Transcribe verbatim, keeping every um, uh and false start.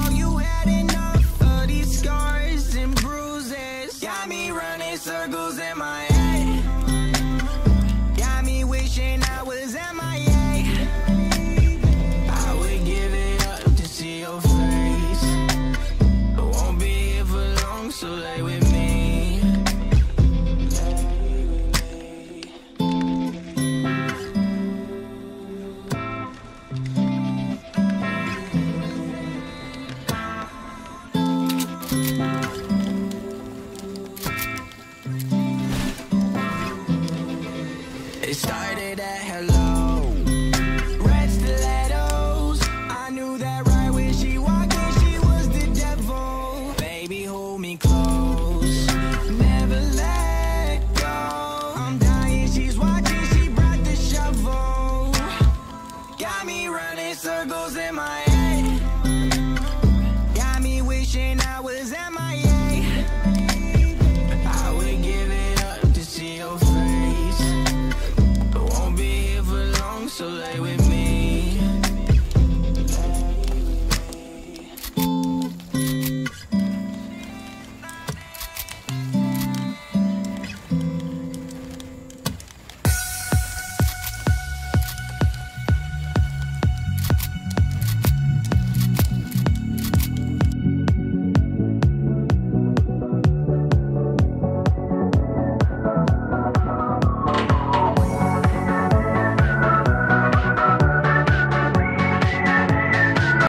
know you had enough of these scars and bruises. Got me running circles in my head. Got me wishing I was at my age. I would give it up to see your face. I won't be here for long, so lay with me. It started at hello, red stilettos. I knew that right when she walked in, she was the devil. Baby, hold me close, never let go. I'm dying, she's watching, she brought the shovel. Got me running circles in my head. Got me wishing I was at my age. I would give it up to see your face. So lay with me.